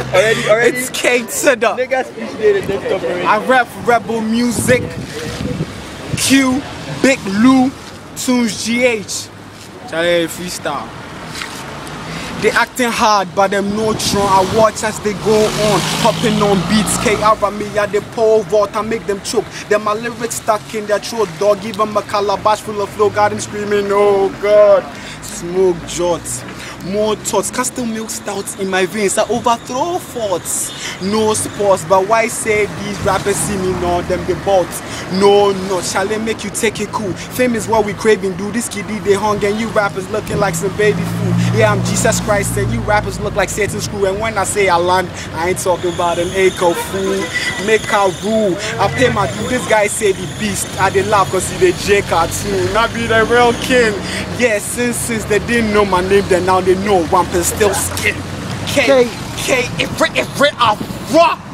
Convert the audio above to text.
Already. It's K to the. Niggas appreciate the desktop already. I rap Rebel Music, Q, Big Lou, Tunes GH. Charlie freestyle. They acting hard, but them no tron. I watch as they go on, hopping on beats. KR me at the pole vault, I make them choke. Then my lyrics stuck in their throat, dog. Give them a calabash full of flow, got them screaming, oh God. Smoke jots, more thoughts, custom milk stouts in my veins. I overthrow forts. No sports, but why say these rappers see me? No, them the bots. No, shall they make you take it cool? Fame is what we craving, do this kiddie they hung and you rappers looking like some baby food. Yeah, I'm Jesus Christ and you rappers look like Satan screw. And when I say I land, I ain't talking about an echo fool. Make a rule, I pay my due. This guy say the beast, I did laugh cause he the J cartoon. I be the real king. Yeah, since they didn't know my name, then now they know Wampin still skin. K, every, I rock.